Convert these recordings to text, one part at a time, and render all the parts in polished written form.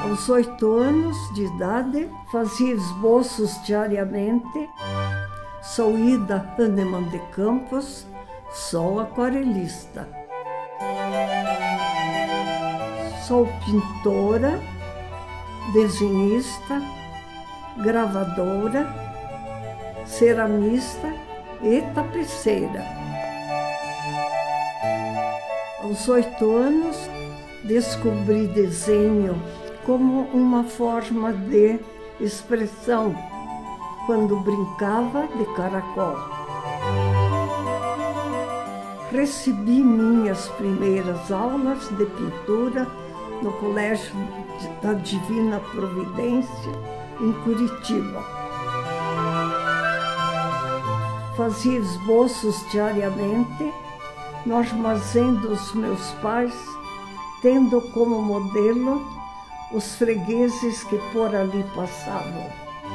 Aos 8 anos de idade, fazia esboços diariamente. Sou Ida Hahnemann de Campos, sou aquarelista. Sou pintora, desenhista, gravadora, ceramista e tapeceira. Aos 8 anos, descobri desenho como uma forma de expressão, quando brincava de caracol. Recebi minhas primeiras aulas de pintura no Colégio da Divina Providência, em Curitiba. Fazia esboços diariamente no armazém dos meus pais, tendo como modelo os fregueses que por ali passavam.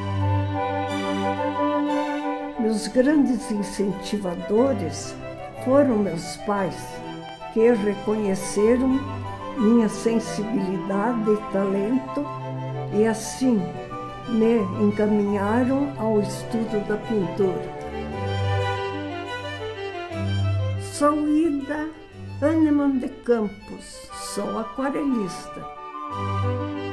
Meus grandes incentivadores foram meus pais, que reconheceram minha sensibilidade e talento e assim me encaminharam ao estudo da pintura. Sou Ida Hahnemann de Campos, sou aquarelista.